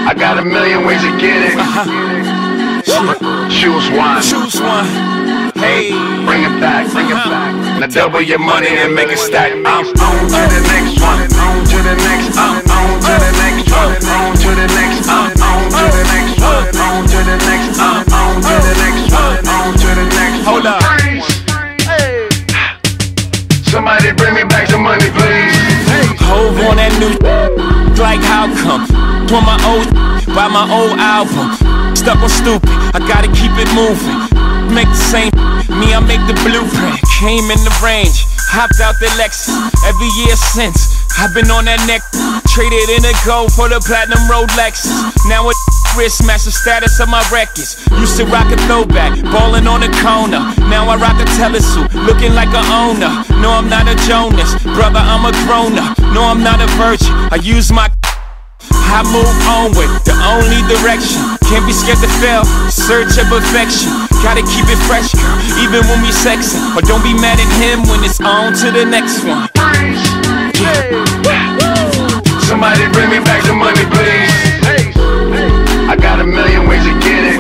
I got a million ways to get it. Choose one. Choose one. Hey, bring it back, bring it back. Now double your money and make it stack. I'm on to the next one. On to the next. I'm on to the next one. On to the next. I'm on to the next one. On to the next. I'm on to the next one. On to the next. Hold up. Somebody bring me back some money, please. Hove on that new like how come? Doing my old buy my old album. Stuck on stupid, I gotta keep it moving. Make the same, me I make the blueprint. Came in the range, hopped out the Lexus. Every year since, I've been on that neck. Traded in a gold for the platinum Rolexes. Now it wrist match the status of my records. Used to rock a throwback, ballin' on the corner. Now I rock a telesuit, looking like a owner. No, I'm not a Jonas, brother, I'm a grown-up. No, I'm not a virgin, I use my I move on with the only direction. Can't be scared to fail, search of perfection. Gotta keep it fresh, girl, even when we sexin'. Or don't be mad at him when it's on to the next one. Somebody bring me back some money, please. I got a million ways to get it.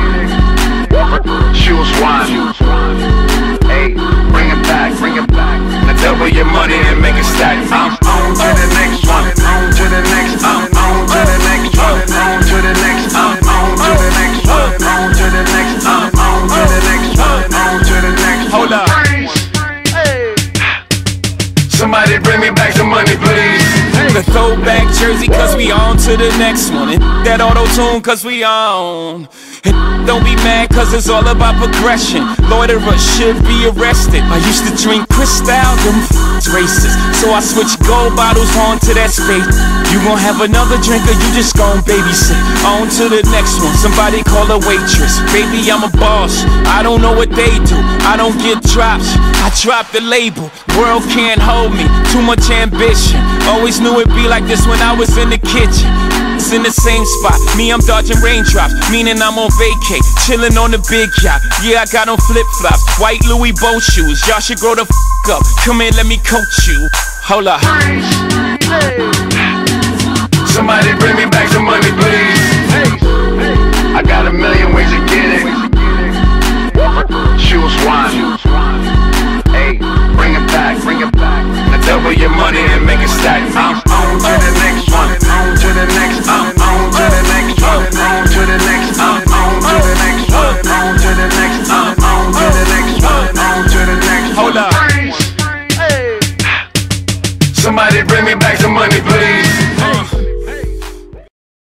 Choose one. Hey, bring it back, bring it back. Now double your money and make it stack. I'm on to the next one. On to the next. I'm on to the next one. On to the next. I'm on to the next one. On to the next. I'm on to the next one. On to the next. Hold up. Somebody bring me back some money, please. The throwback jersey, cause we on to the next one. And that auto-tune, cause we on. And don't be mad, cause it's all about progression. Loiterers should be arrested. I used to drink Cristal, them racist. So I switched gold bottles on to that space. You gon' have another drink or you just gon' babysit. On to the next one, somebody call a waitress. Baby, I'm a boss, I don't know what they do. I don't get drops, I drop the label. World can't hold me, too much ambition. Always knew it'd be like this when I was in the kitchen. It's in the same spot, me I'm dodging raindrops. Meaning I'm on vacay, chillin' on the big yacht. Yeah, I got on flip-flops, white Louis boat shoes. Y'all should grow the f*** up, come here, let me coach you. Hold up.